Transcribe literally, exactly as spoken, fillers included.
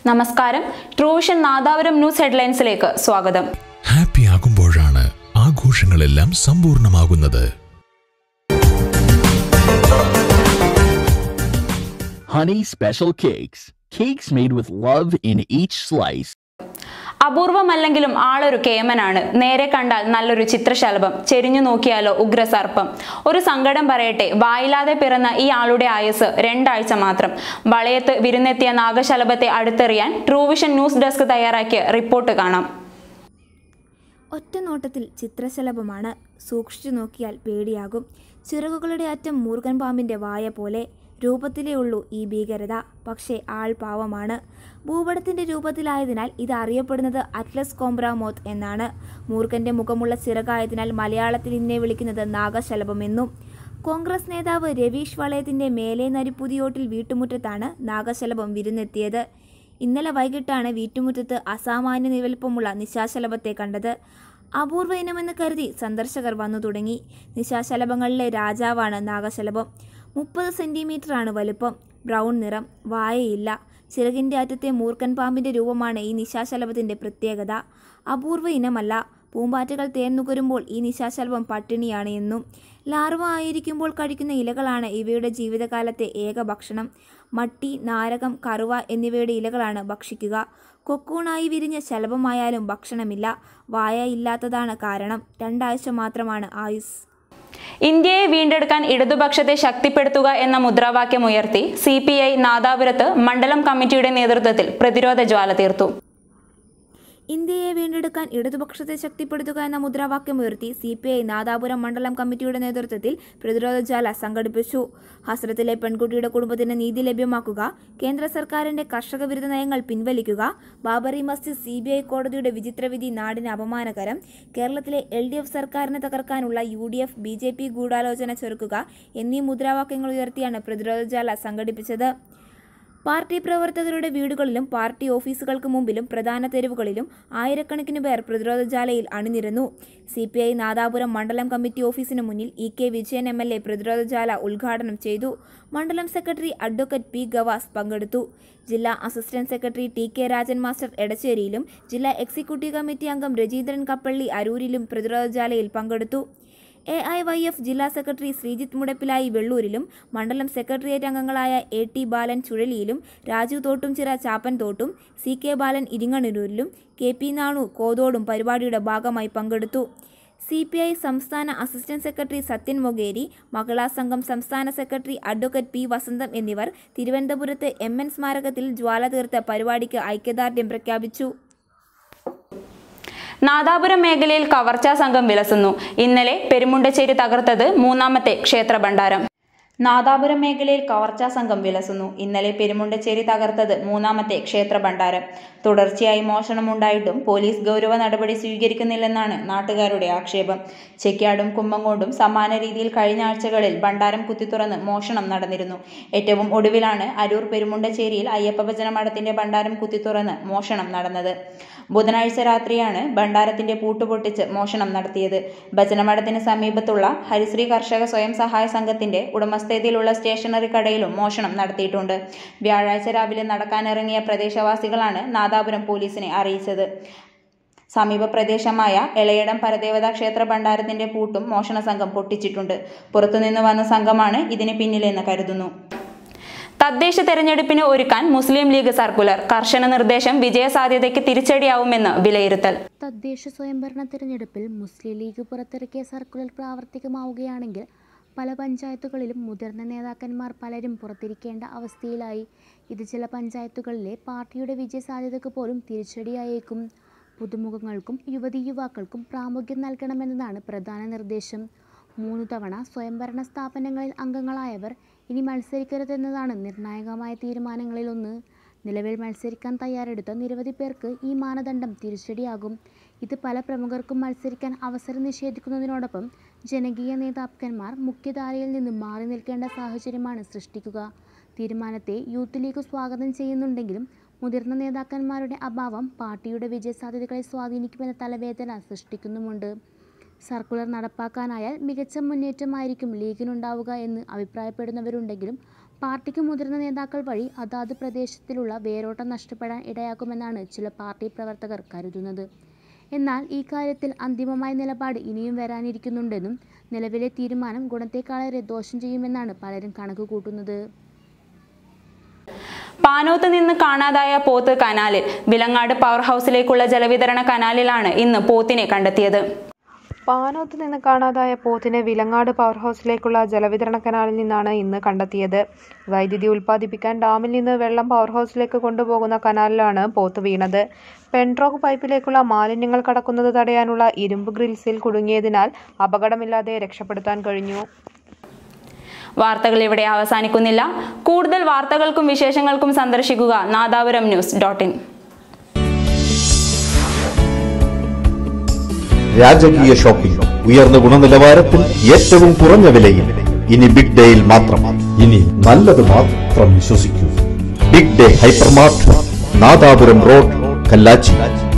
നമസ്കാരം. ട്രൂവിഷൻ നാദാപുരം ന്യൂസ് ഹെഡ്ലൈൻസിലേക്ക് സ്വാഗതം. ഹാപ്പി ആകുമ്പോഴാണ് ആഘോഷങ്ങളെല്ലാം സമ്പൂർണ്ണമാകുന്നത്. Honey Special Cakes. Cakes made with love in each slice. അപൂർവമല്ലെങ്കിലും ആളൊരു കേമനാണ്. നേരെ കണ്ടാൽ നല്ലൊരു ചിത്രശലഭം, ചെരിഞ്ഞു നോക്കിയാലോ ഉഗ്രസർപ്പം. ഒരു സങ്കടം പറയട്ടെ, വായില്ലാതെ പിറന്ന ഈ ആളുടെ ആയുസ് രണ്ടാഴ്ച മാത്രം. വളയത്ത് വിരുന്നെത്തിയ നാഗശലഭത്തെ അടുത്തെറിയാൻ ട്രൂവിഷൻ ന്യൂസ് ഡെസ്ക് തയ്യാറാക്കിയ റിപ്പോർട്ട് കാണാം. ഒറ്റ നോട്ടത്തിൽ ചിത്രശലഭമാണ്. സൂക്ഷിച്ചു നോക്കിയാൽ പേടിയാകും. ചിറകുകളുടെ അറ്റം മൂർഖൻ പാമ്പിൻ്റെ വായ പോലെ. രൂപത്തിലേ ഉള്ളൂ ഈ ഭീകരത, പക്ഷേ ആൾ പാവമാണ്. ഭൂപടത്തിൻ്റെ രൂപത്തിലായതിനാൽ ഇത് അറിയപ്പെടുന്നത് അറ്റ്ലസ് കോംബ്രാമോത്ത് എന്നാണ്. മൂർഖൻ്റെ മുഖമുള്ള ചിറകായതിനാൽ മലയാളത്തിൽ ഇതിനെ വിളിക്കുന്നത് നാഗശലഭമെന്നും. കോൺഗ്രസ് നേതാവ് രവീഷ് വളയത്തിൻ്റെ മേലെ നരിപ്പുതിയോട്ടിൽ വീട്ടുമുറ്റത്താണ് നാഗശലഭം വിരുന്നെത്തിയത്. ഇന്നലെ വൈകിട്ടാണ് വീട്ടുമുറ്റത്ത് അസാമാന്യ നിലവലിപ്പമുള്ള നിശാശലഭത്തെ കണ്ടത്. അപൂർവ ഇനമെന്ന് കരുതി സന്ദർശകർ വന്നു തുടങ്ങി. നിശാശലഭങ്ങളിലെ രാജാവാണ് നാഗശലഭം. മുപ്പത് സെൻറ്റിമീറ്ററാണ് വലുപ്പം. ബ്രൗൺ നിറം, വായയില്ല. ചിറകിൻ്റെ അറ്റത്തെ മൂർഖൻ പാമ്പിൻ്റെ രൂപമാണ് ഈ നിശാശലഭത്തിൻ്റെ പ്രത്യേകത. അപൂർവ ഇനമല്ല. പൂമ്പാറ്റകൾ തേൻ നുകരുമ്പോൾ ഈ നിശാശലഭം പട്ടിണിയാണ് എന്നും. ലാർവ ആയിരിക്കുമ്പോൾ കഴിക്കുന്ന ഇലകളാണ് ഇവയുടെ ജീവിതകാലത്തെ ഏക ഭക്ഷണം. മട്ടി, നാരകം, കറുവ എന്നിവയുടെ ഇലകളാണ് ഭക്ഷിക്കുക. കൊക്കൂണായി വിരിഞ്ഞ ശലഭമായാലും ഭക്ഷണമില്ല. വായ ഇല്ലാത്തതാണ് കാരണം. രണ്ടാഴ്ച മാത്രമാണ് ആയുസ്. ഇന്ത്യയെ വീണ്ടെടുക്കാൻ ഇടതുപക്ഷത്തെ ശക്തിപ്പെടുത്തുക എന്ന മുദ്രാവാക്യമുയർത്തി സി പി ഐ നാദാപുരത്ത് മണ്ഡലം കമ്മിറ്റിയുടെ നേതൃത്വത്തിൽ പ്രതിരോധ ജ്വാല തീർത്തു. ഇന്ത്യയെ വീണ്ടെടുക്കാൻ ഇടതുപക്ഷത്തെ ശക്തിപ്പെടുത്തുക എന്ന മുദ്രാവാക്യമുയർത്തി സി പി ഐ നാദാപുരം മണ്ഡലം കമ്മിറ്റിയുടെ നേതൃത്വത്തിൽ പ്രതിരോധ ജ്വാല സംഘടിപ്പിച്ചു. ഹസ്രത്തിലെ പെൺകുട്ടിയുടെ കുടുംബത്തിന് നീതി ലഭ്യമാക്കുക, കേന്ദ്ര സർക്കാരിന്റെ കർഷക വിരുദ്ധ നയങ്ങൾ പിൻവലിക്കുക, Babri Masjid C B I കോടതിയുടെ വിചിത്രവിധി നാടിന് അപമാനകരം, കേരളത്തിലെ എൽ ഡി എഫ് സർക്കാരിനെ തകർക്കാനുള്ള U D F B J P ഗൂഢാലോചന ചെറുക്കുക എന്നീ മുദ്രാവാക്യങ്ങൾ ഉയർത്തിയാണ് പ്രതിരോധ ജ്വാല സംഘടിപ്പിച്ചത്. പാർട്ടി പ്രവർത്തകരുടെ വീടുകളിലും പാർട്ടി ഓഫീസുകൾക്ക് മുമ്പിലും പ്രധാന തെരുവുകളിലും ആയിരക്കണക്കിന് പേർ പ്രതിരോധ ജ്വാലയിൽ അണിനിരന്നു. സി പി ഐ നാദാപുരം മണ്ഡലം കമ്മിറ്റി ഓഫീസിന് മുന്നിൽ E K Vijayan M L A പ്രതിരോധ ജ്വാല ഉദ്ഘാടനം ചെയ്തു. മണ്ഡലം സെക്രട്ടറി അഡ്വക്കേറ്റ് പി ഗവാസ് പങ്കെടുത്തു. ജില്ലാ assistant secretary T K Rajan master എടച്ചേരിയിലും ജില്ലാ എക്സിക്യൂട്ടീവ് കമ്മിറ്റി അംഗം രജീന്ദ്രൻ കപ്പള്ളി അരൂരിലും പ്രതിരോധ ജ്വാലയിൽ പങ്കെടുത്തു. എ ഐ വൈ എഫ് ജില്ലാ സെക്രട്ടറി ശ്രീജിത്ത് മുടപ്പിലായി വെള്ളൂരിലും മണ്ഡലം സെക്രട്ടേറിയറ്റ് അംഗങ്ങളായ എ ടി ബാലൻ ചുഴലിയിലും രാജു തോട്ടുംചിറ ചാപ്പൻ തോട്ടും സി കെ ബാലൻ ഇരിങ്ങണൂരിലും കെ പി നാണു കോതോടും പരിപാടിയുടെ ഭാഗമായി പങ്കെടുത്തു. സി പി ഐ സംസ്ഥാന അസിസ്റ്റന്റ് സെക്രട്ടറി സത്യൻ മൊകേരി, മഹിളാ സംഘം സംസ്ഥാന സെക്രട്ടറി അഡ്വക്കേറ്റ് പി വസന്തം എന്നിവർ തിരുവനന്തപുരത്ത് എം എൻ സ്മാരകത്തിൽ ജ്വാല തീർത്ത പരിപാടിക്ക് ഐക്യദാർഢ്യം പ്രഖ്യാപിച്ചു. നാദാപുരം മേഖലയിൽ കവർച്ചാ സംഘം വിലസുന്നു. ഇന്നലെ പെരുമുണ്ടച്ചേരി തകർത്തത് മൂന്നാമത്തെ ക്ഷേത്ര ഭണ്ഡാരം. നാദാപുരം മേഖലയിൽ കവർച്ചാ സംഘം വിലസുന്നു. ഇന്നലെ പെരുമുണ്ടച്ചേരി തകർത്തത് മൂന്നാമത്തെ ക്ഷേത്ര ഭണ്ഡാരം. തുടർച്ചയായി മോഷണമുണ്ടായിട്ടും പോലീസ് ഗൗരവ നടപടി സ്വീകരിക്കുന്നില്ലെന്നാണ് നാട്ടുകാരുടെ ആക്ഷേപം. ചെക്യാടും കുമ്പങ്കോണ്ടും സമാന രീതിയിൽ കഴിഞ്ഞ ആഴ്ചകളിൽ ഭണ്ഡാരം കുത്തിത്തുറന്ന് മോഷണം നടന്നിരുന്നു. ഏറ്റവും ഒടുവിലാണ് അരൂർ പെരുമുണ്ടച്ചേരിയിൽ അയ്യപ്പഭജന മഠത്തിന്റെ ഭണ്ഡാരം കുത്തിത്തുറന്ന് മോഷണം നടന്നത്. ബുധനാഴ്ച രാത്രിയാണ് ഭണ്ഡാരത്തിന്റെ പൂട്ടുപൊട്ടിച്ച് മോഷണം നടത്തിയത്. ഭജനമഠത്തിന് സമീപത്തുള്ള ഹരിശ്രീ കർഷക സ്വയം സഹായ സംഘത്തിന്റെ ഉടമസ്ഥതയിലുള്ള സ്റ്റേഷനറി കടയിലും മോഷണം നടത്തിയിട്ടുണ്ട്. വ്യാഴാഴ്ച രാവിലെ നടക്കാനിറങ്ങിയ പ്രദേശവാസികളാണ് നാദാപുരം പോലീസിനെ അറിയിച്ചത്. സമീപ പ്രദേശമായ എളയടം പരദേവതാ ക്ഷേത്ര ഭണ്ഡാരത്തിന്റെ പൂട്ടും മോഷണ സംഘം പൊട്ടിച്ചിട്ടുണ്ട്. പുറത്തുനിന്ന് വന്ന സംഘമാണ് ഇതിന് പിന്നിലെന്ന് കരുതുന്നു. തദ്ദേശ തെരഞ്ഞെടുപ്പിന് ഒരുക്കാൻ മുസ്ലിം ലീഗ് സർക്കുലർ. കർശന നിർദ്ദേശം വിജയസാധ്യതയ്ക്ക് തിരിച്ചടിയാവുമെന്ന് വിലയിരുത്തൽ. തദ്ദേശ സ്വയംഭരണ തെരഞ്ഞെടുപ്പിൽ മുസ്ലിം ലീഗ് പുറത്തിറക്കിയ സർക്കുലർ പ്രാവർത്തികമാവുകയാണെങ്കിൽ പല പഞ്ചായത്തുകളിലും മുതിർന്ന നേതാക്കന്മാർ പലരും പുറത്തിരിക്കേണ്ട അവസ്ഥയിലായി. ഇത് ചില പഞ്ചായത്തുകളിലെ പാർട്ടിയുടെ വിജയസാധ്യതയ്ക്ക് പോലും തിരിച്ചടിയായേക്കും. പുതുമുഖങ്ങൾക്കും യുവതീ യുവാക്കൾക്കും പ്രാമുഖ്യം നൽകണമെന്നതാണ് പ്രധാന നിർദ്ദേശം. മൂന്ന് തവണ സ്വയംഭരണ സ്ഥാപനങ്ങളിൽ അംഗങ്ങളായവർ ഇനി മത്സരിക്കരുതെന്നതാണ് നിർണായകമായ തീരുമാനങ്ങളിലൊന്ന്. നിലവിൽ മത്സരിക്കാൻ തയ്യാറെടുത്ത നിരവധി പേർക്ക് ഈ മാനദണ്ഡം തിരിച്ചടിയാകും. ഇത് പല പ്രമുഖർക്കും മത്സരിക്കാൻ അവസരം നിഷേധിക്കുന്നതിനോടൊപ്പം ജനകീയ നേതാക്കന്മാർ മുഖ്യധാരയിൽ നിന്ന് മാറി നിൽക്കേണ്ട സാഹചര്യമാണ് സൃഷ്ടിക്കുക. തീരുമാനത്തെ യൂത്ത് ലീഗ് സ്വാഗതം ചെയ്യുന്നുണ്ടെങ്കിലും മുതിർന്ന നേതാക്കന്മാരുടെ അഭാവം പാർട്ടിയുടെ വിജയസാധ്യതകളെ സ്വാധീനിക്കുമെന്ന തലവേദന സൃഷ്ടിക്കുന്നുമുണ്ട്. സർക്കുലർ നടപ്പാക്കാനായാൽ മികച്ച മുന്നേറ്റമായിരിക്കും ലീഗിനുണ്ടാവുക എന്ന് അഭിപ്രായപ്പെടുന്നവരുണ്ടെങ്കിലും പാർട്ടിക്ക് മുതിർന്ന നേതാക്കൾ വഴി അതാത് പ്രദേശത്തിലുള്ള വേരോട്ടം നഷ്ടപ്പെടാൻ ഇടയാക്കുമെന്നാണ് ചില പാർട്ടി പ്രവർത്തകർ കരുതുന്നത്. എന്നാൽ ഈ കാര്യത്തിൽ അന്തിമമായ നിലപാട് ഇനിയും വരാനിരിക്കുന്നുണ്ടെന്നും നിലവിലെ തീരുമാനം ഗുണത്തെക്കാളേറെ ദോഷം ചെയ്യുമെന്നാണ് പലരും കണക്കുകൂട്ടുന്നത്. പാനോത്ത് നിന്ന് കാണാതായ പോത്ത് കനാലിൽ. വിലങ്ങാട് പവർ ഹൗസിലേക്കുള്ള ജലവിതരണ കനാലിലാണ് ഇന്ന് പോത്തിനെ കണ്ടെത്തിയത്. പാനോത്ത് നിന്ന് കാണാതായ പോത്തിനെ വിലങ്ങാട് പവർ ഹൗസിലേക്കുള്ള ജലവിതരണ കനാലിൽ നിന്നാണ് ഇന്ന് കണ്ടെത്തിയത്. വൈദ്യുതി ഉൽപ്പാദിപ്പിക്കാൻ ഡാമിൽ നിന്ന് വെള്ളം പവർ ഹൗസിലേക്ക് കൊണ്ടുപോകുന്ന കനാലിലാണ് പോത്ത് വീണത്. പെൻട്രോക്ക് പൈപ്പിലേക്കുള്ള മാലിന്യങ്ങൾ കടക്കുന്നത് തടയാനുള്ള ഇരുമ്പ് ഗ്രിൽസിൽ കുടുങ്ങിയതിനാൽ അപകടമില്ലാതെ രക്ഷപ്പെടുത്താൻ കഴിഞ്ഞു. വാർത്തകൾ ഇവിടെ അവസാനിക്കുന്നില്ല. കൂടുതൽ വാർത്തകൾക്കും വിശേഷങ്ങൾക്കും സന്ദർശിക്കുക നാദാപുരം ന്യൂസ് ഡോട്ട് ഇൻ. രാജകീയ ഷോപ്പിംഗ്, ഉയർന്ന ഗുണനിലവാരത്തിൽ ഏറ്റവും കുറഞ്ഞ വിലയിൽ. ഇനി ബിഗ് ഡേയിൽ മാത്രം. ഇനി നല്ലത് മാത്രം വിശ്വസിക്കൂ. Big day hypermart, Nadapuram road, Kallachi.